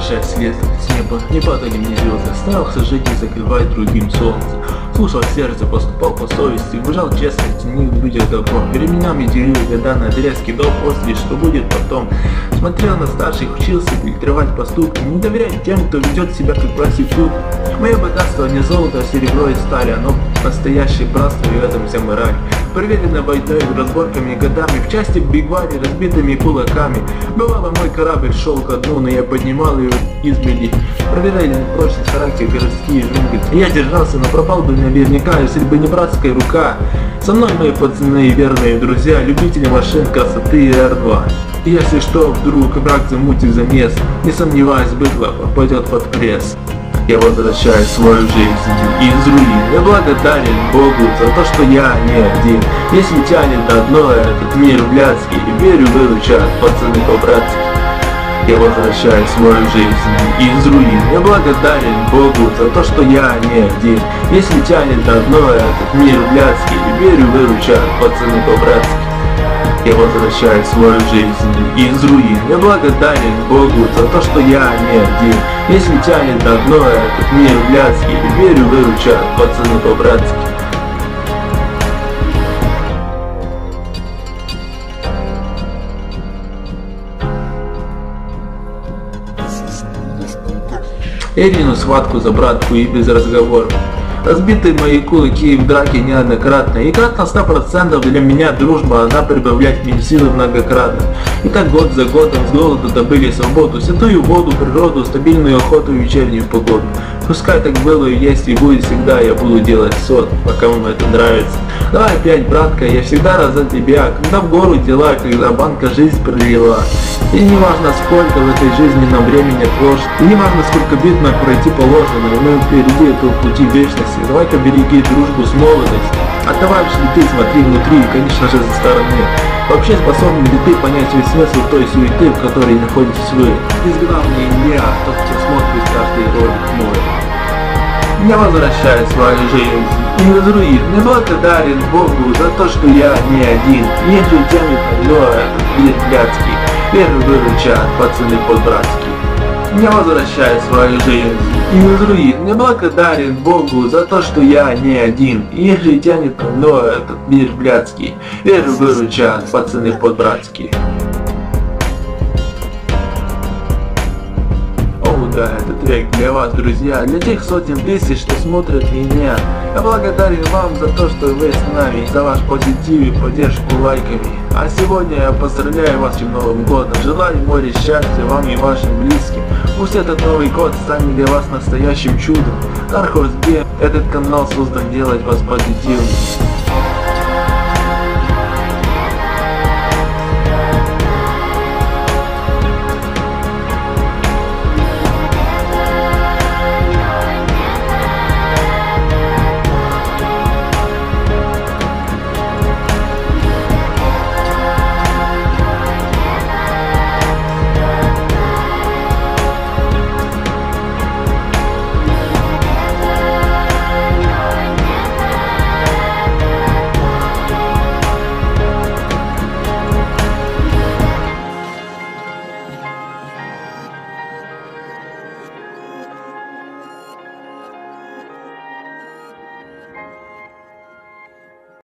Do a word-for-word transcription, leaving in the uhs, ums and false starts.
отражая свет с неба, не падали мне звезды, старался жить, не закрывать другим солнце. Слушал сердце, поступал по совести, выжал честность, не в людях добро. Временами делил года на отрезки до после, что будет потом. Смотрел на старших, учился фильтровать поступки, не доверять тем, кто ведет себя как проститут. Мое богатство не золото, а серебро и сталь, оно настоящее братство, и в этом вся мораль. Проверено войной, разборками, годами, в части бигвари, разбитыми кулаками. Бывало, мой корабль шел ко дну, но я поднимал его из меди. Проверяли на прочность, характер, городские джунгли. Я держался, но пропал бы наверняка, если бы не братская рука. Со мной мои пацаны и верные друзья, любители машин, красоты и эр два. И если что, вдруг враг замутит замес, не сомневаюсь, быдло попадет под пресс. Я возвращаю свою жизнь из руин. Я благодарен Богу за то, что я не один. Если тянет на дно этот мир блядский, верю, выручат пацаны по-братски. Я возвращаю свою жизнь из руин. Я благодарен Богу за то, что я не один. Если тянет на дно этот мир блядский, верю, выручат пацаны по-братски. Я возвращаю свою жизнь из руин. Я благодарен Богу за то, что я не один. Если тянет на дно этот мир блядский, верю, выручат пацаны по-братски. Я рину схватку за братку и без разговоров. Разбитые мои кулаки в драке неоднократно. И как на сто процентов для меня дружба, она прибавляет мне силы многократно. И так год за годом с голода добыли свободу, святую воду, природу, стабильную охоту и вечернюю погоду. Пускай так было и есть, и будет всегда, я буду делать сот, пока вам это нравится. Давай опять, братка, я всегда рад за тебя, когда в гору дела, когда банка жизнь пролила. И не важно сколько в этой жизни нам времени отложит, и не важно сколько бит нам пройти положено, и мы впереди этого пути вечности. Давай-ка береги дружбу с молодости. А товарищ ли ты, смотри внутри, и, конечно же, за стороны. Вообще способен ли ты понять весь смысл той суеты, в которой находитесь вы? Безглавный не я, а тот, кто смотрит каждый ролик мой. Я возвращаю свою жизнь из руин. Я благодарен Богу за то, что я не один. Если тянет одно, этот мир блядский, веру выручат пацаны по-братски. Я возвращаю свою жизнь из руин. Я благодарен Богу за то, что я не один. Если тянет одно, этот мир блядский, веру выручат пацаны по-братски. Да, этот трек для вас, друзья, для тех сотен тысяч, что смотрят меня. Я благодарен вам за то, что вы с нами, за ваш позитив и поддержку лайками. А сегодня я поздравляю вас с Новым годом, желаю море счастья вам и вашим близким. Пусть этот Новый год станет для вас настоящим чудом. Dark Horse Game, этот канал создан делать вас позитивным.